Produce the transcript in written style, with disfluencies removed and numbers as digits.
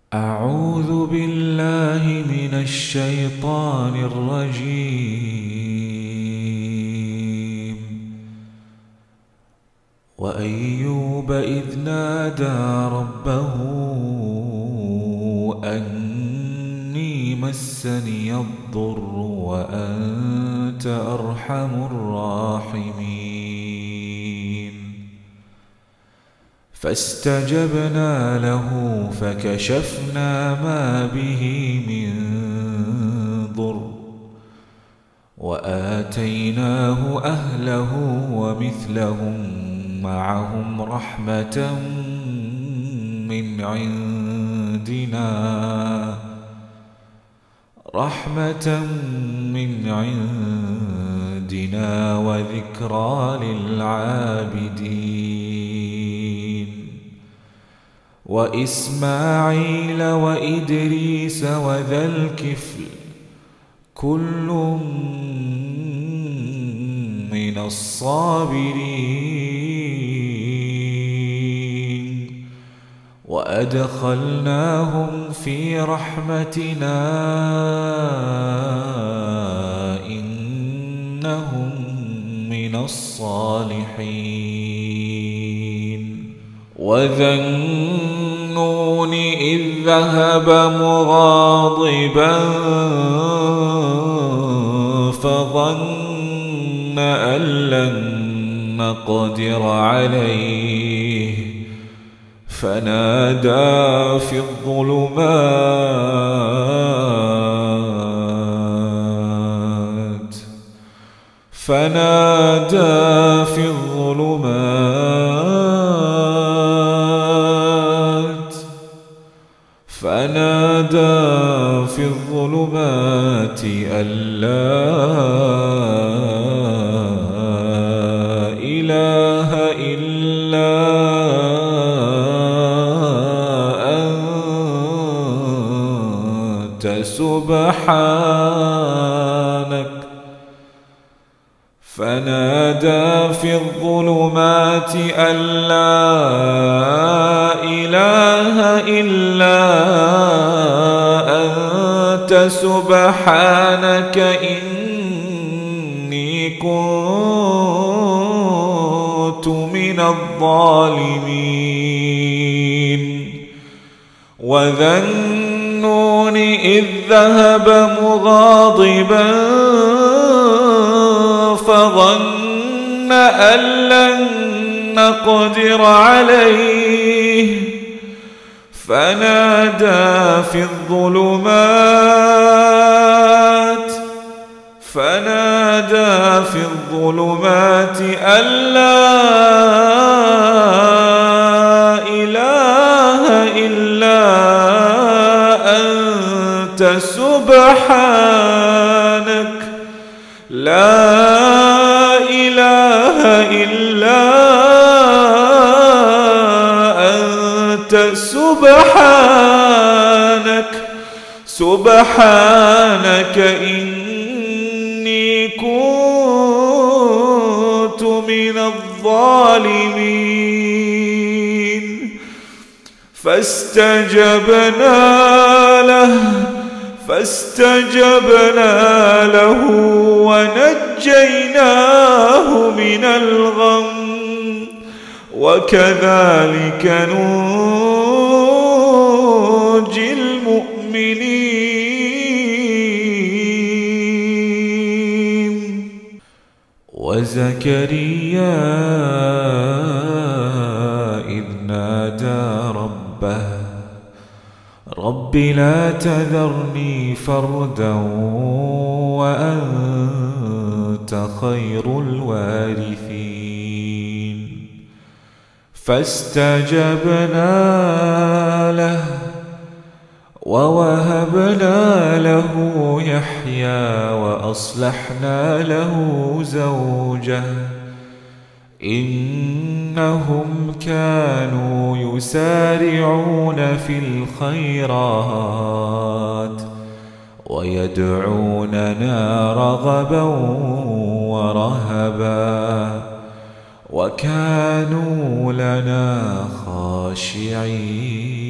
أعوذ بالله من الشيطان الرجيم. وأيوب إذ نادى ربه أني مسني الضر وأنت أرحم الراحمين. فاستجبنا له فكشفنا ما به من ضر وآتيناه أهله ومثلهم معهم رحمة من عندنا وذكرى للعابدين. وإسماعيل وإدريس وذا الكفل كل من الصابرين وأدخلناهم في رحمتنا إنهم من الصالحين. وذا النون إذ ذهب مغاضبا فظن أن لن نقدر عليه فنادى في الظلمات أن لا إله إلا أنت سبحانك. فنادى في الظلمات أن لا إله إلا أنت سبحانك إني كنت من الظالمين. وذا النون إذ ذهب مغاضبا فظن أن لن نقدر عليه فنادى في الظلمات أن لا إله إلا أنت سبحانك لا إله إلا أنت سبحانك إني كنت من الظالمين. فاستجبنا له ونجيناه من الغم وكذلك ننجي المؤمنين. وزكريا إذ نادى ربه رب لا تذرني فردا وأنت خير الوارثين. فاستجبنا له ووهبنا له يحيى وأصلحنا له زوجه إنهم كانوا يسارعون في الخيرات ويدعوننا رغبا ورهبا وكانوا لنا خاشعين.